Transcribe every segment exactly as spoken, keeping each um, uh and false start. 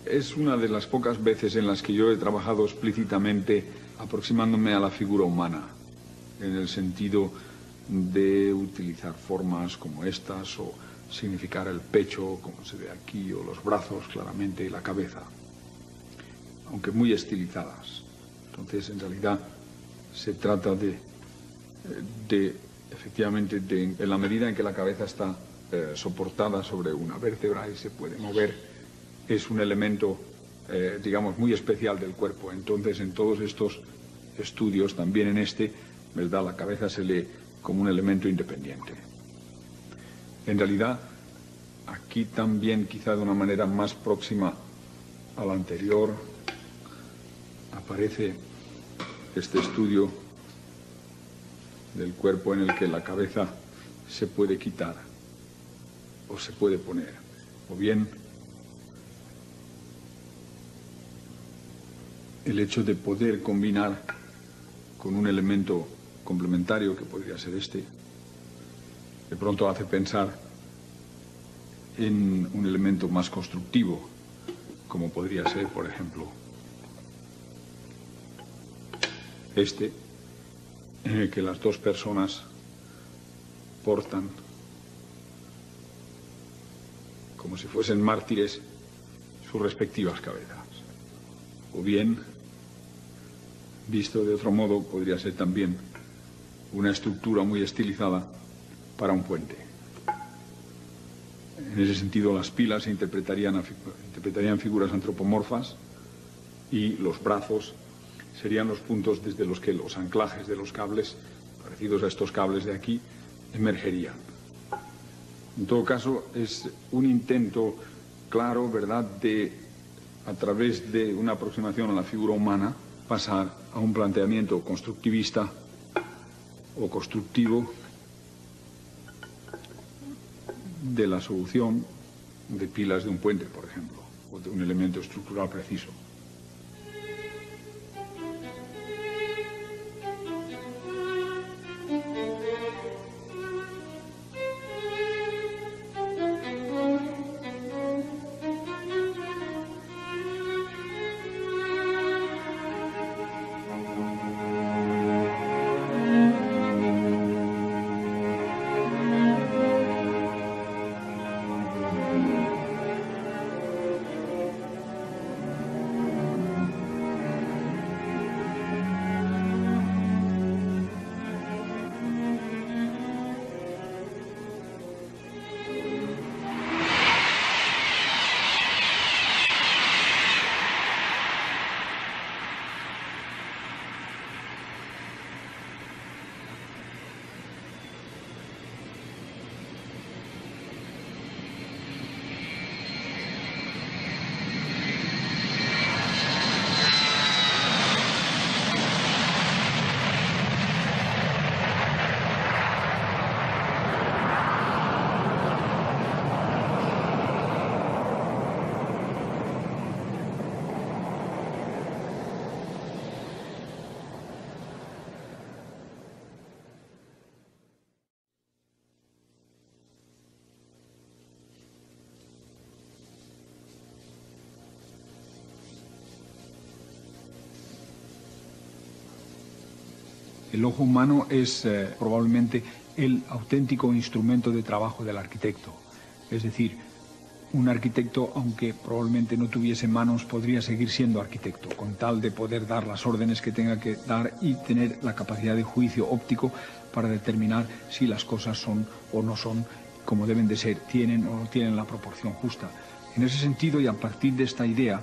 es una de las pocas veces en las que yo he trabajado explícitamente aproximándome a la figura humana, en el sentido de utilizar formas como estas, o significar el pecho, como se ve aquí, o los brazos, claramente, y la cabeza, aunque muy estilizadas. Entonces, en realidad, se trata de, de efectivamente, de, en la medida en que la cabeza está eh, soportada sobre una vértebra y se puede mover, es un elemento, eh, digamos, muy especial del cuerpo. Entonces, en todos estos estudios, también en este, ¿verdad?, la cabeza se lee como un elemento independiente. En realidad, aquí también, quizá de una manera más próxima a la anterior, aparece este estudio del cuerpo en el que la cabeza se puede quitar o se puede poner, o bien el hecho de poder combinar con un elemento complementario, que podría ser este, de pronto hace pensar en un elemento más constructivo, como podría ser, por ejemplo, este, en el que las dos personas portan, como si fuesen mártires, sus respectivas cabezas. O bien, visto de otro modo, podría ser también una estructura muy estilizada para un puente. En ese sentido, las pilas se interpretarían, interpretarían figuras antropomorfas, y los brazos serían los puntos desde los que los anclajes de los cables, parecidos a estos cables de aquí, emergerían. En todo caso, es un intento claro, ¿verdad?, de, a través de una aproximación a la figura humana, pasar a un planteamiento constructivista o constructivo de la solución de pilas de un puente, por ejemplo, o de un elemento estructural preciso. El ojo humano es eh, probablemente el auténtico instrumento de trabajo del arquitecto. Es decir, un arquitecto, aunque probablemente no tuviese manos, podría seguir siendo arquitecto, con tal de poder dar las órdenes que tenga que dar y tener la capacidad de juicio óptico para determinar si las cosas son o no son como deben de ser, tienen o no tienen la proporción justa. En ese sentido, y a partir de esta idea,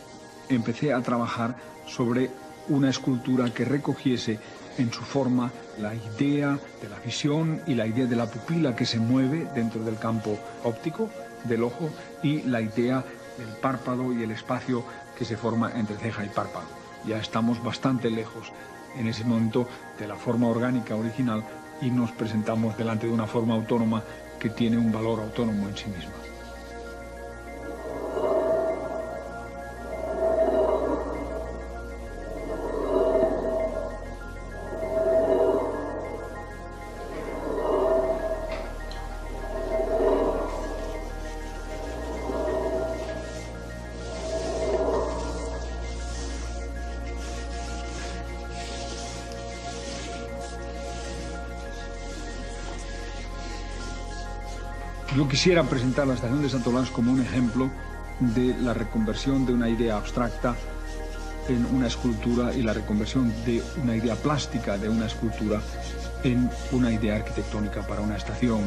empecé a trabajar sobre una escultura que recogiese en su forma la idea de la visión y la idea de la pupila que se mueve dentro del campo óptico del ojo, y la idea del párpado y el espacio que se forma entre ceja y párpado. Ya estamos bastante lejos en ese momento de la forma orgánica original y nos presentamos delante de una forma autónoma que tiene un valor autónomo en sí misma. Yo quisiera presentar la estación de Santolás como un ejemplo de la reconversión de una idea abstracta en una escultura y la reconversión de una idea plástica de una escultura en una idea arquitectónica para una estación.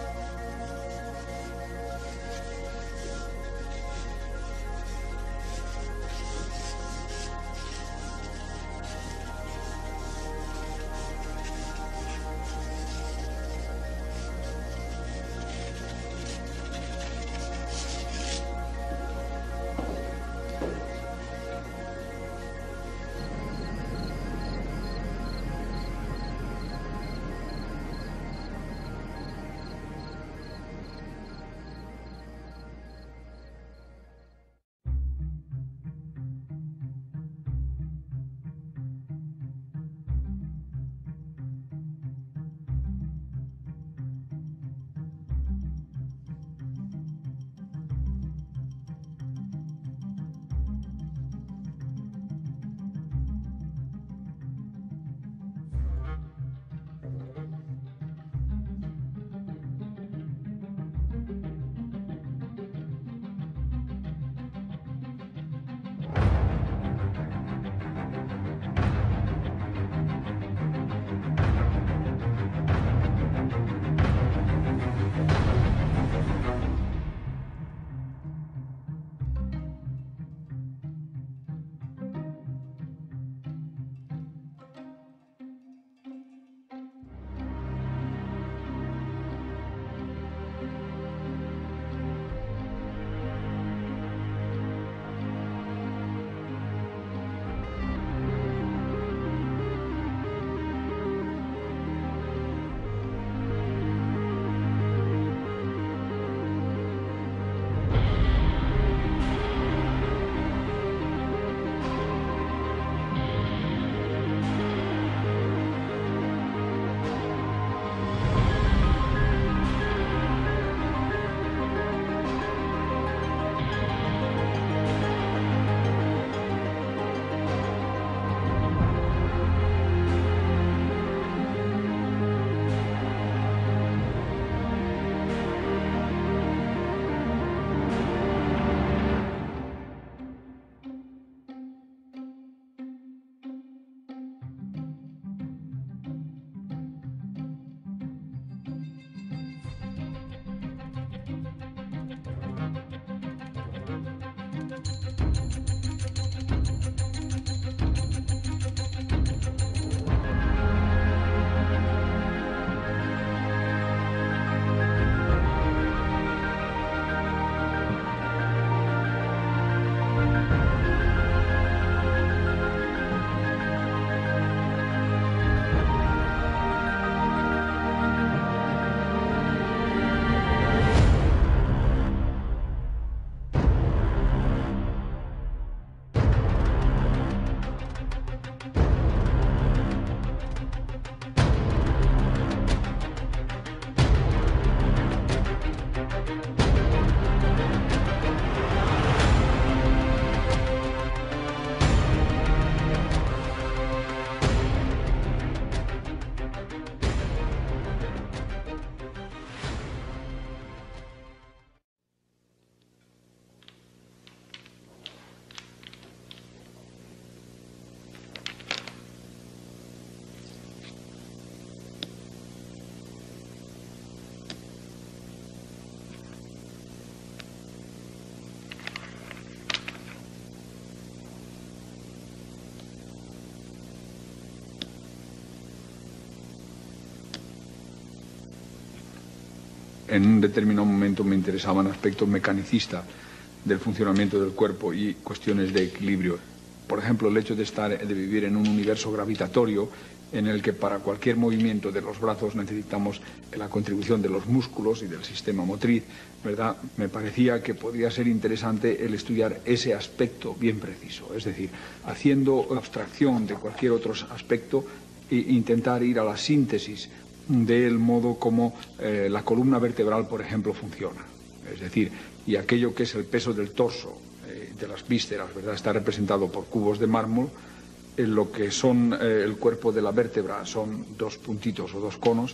En un determinado momento me interesaban aspectos mecanicistas del funcionamiento del cuerpo y cuestiones de equilibrio. Por ejemplo, el hecho de estar, de vivir en un universo gravitatorio en el que para cualquier movimiento de los brazos necesitamos la contribución de los músculos y del sistema motriz, ¿verdad? Me parecía que podría ser interesante el estudiar ese aspecto bien preciso, es decir, haciendo abstracción de cualquier otro aspecto e intentar ir a la síntesis del modo como eh, la columna vertebral, por ejemplo, funciona. Es decir, y aquello que es el peso del torso, eh, de las vísceras, ¿verdad?, está representado por cubos de mármol. En lo que son eh, el cuerpo de la vértebra son dos puntitos o dos conos,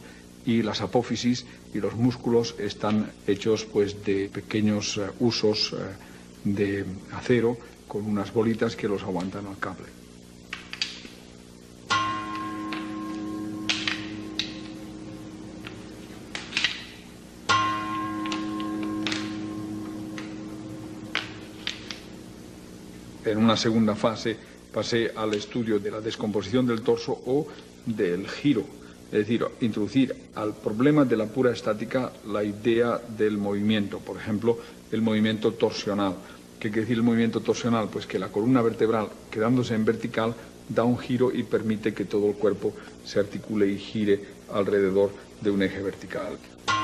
y las apófisis y los músculos están hechos pues de pequeños uh, usos uh, de acero con unas bolitas que los aguantan al cable. En una segunda fase pasé al estudio de la descomposición del torso o del giro, es decir, introducir al problema de la pura estática la idea del movimiento, por ejemplo, el movimiento torsional. ¿Qué quiere decir el movimiento torsional? Pues que la columna vertebral, quedándose en vertical, da un giro y permite que todo el cuerpo se articule y gire alrededor de un eje vertical.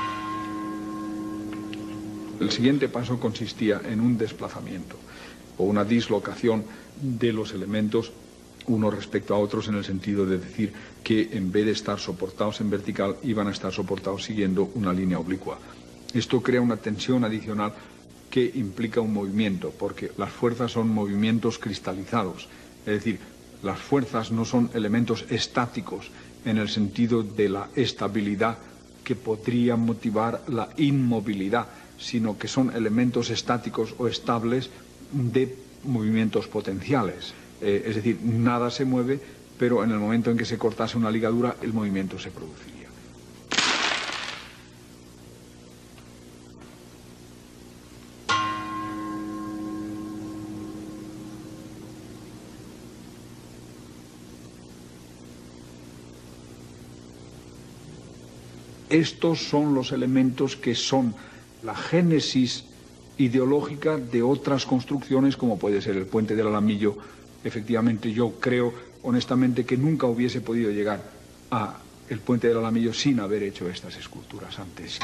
El siguiente paso consistía en un desplazamiento o una dislocación de los elementos unos respecto a otros, en el sentido de decir que en vez de estar soportados en vertical iban a estar soportados siguiendo una línea oblicua. Esto crea una tensión adicional que implica un movimiento, porque las fuerzas son movimientos cristalizados, es decir, las fuerzas no son elementos estáticos en el sentido de la estabilidad que podría motivar la inmovilidad, sino que son elementos estáticos o estables de movimientos potenciales. Eh, es decir, nada se mueve, pero en el momento en que se cortase una ligadura, el movimiento se produciría. Estos son los elementos que son la génesis ideológica de otras construcciones, como puede ser el puente del Alamillo. Efectivamente, yo creo honestamente que nunca hubiese podido llegar a el puente del Alamillo sin haber hecho estas esculturas antes.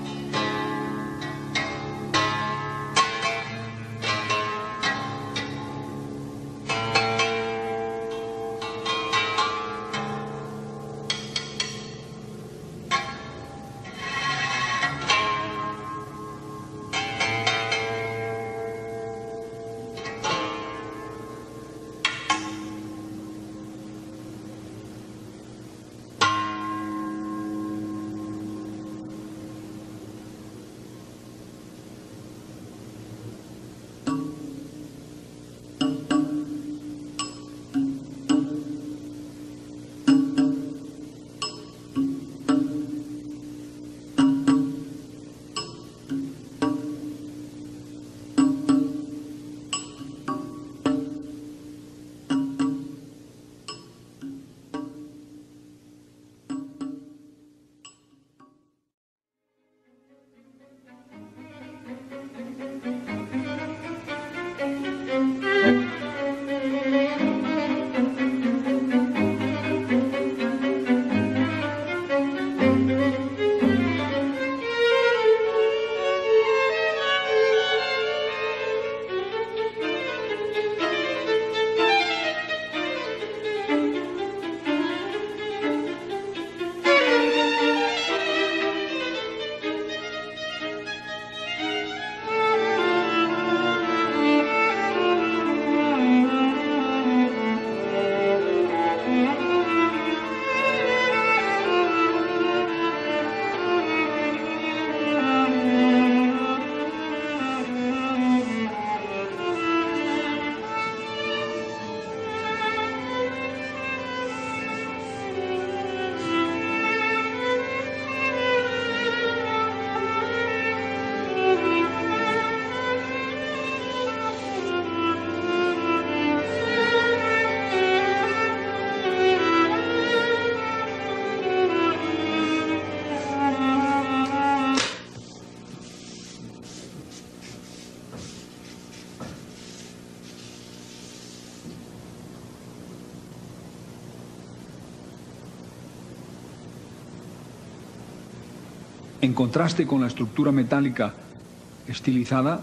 En contraste con la estructura metálica estilizada,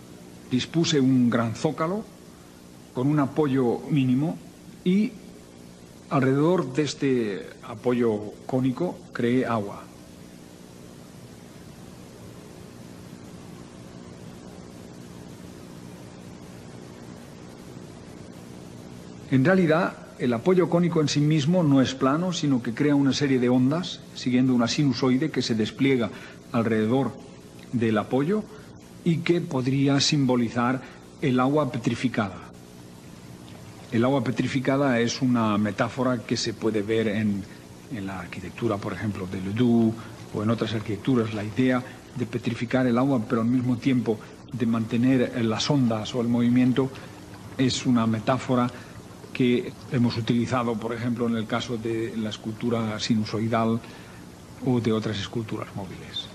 dispuse un gran zócalo con un apoyo mínimo y alrededor de este apoyo cónico creé agua. En realidad, el apoyo cónico en sí mismo no es plano, sino que crea una serie de ondas siguiendo una sinusoide que se despliega alrededor del apoyo y que podría simbolizar el agua petrificada. El agua petrificada es una metáfora que se puede ver en, en la arquitectura, por ejemplo, de Ledoux o en otras arquitecturas, la idea de petrificar el agua, pero al mismo tiempo de mantener las ondas o el movimiento, es una metáfora que hemos utilizado, por ejemplo, en el caso de la escultura sinusoidal o de otras esculturas móviles.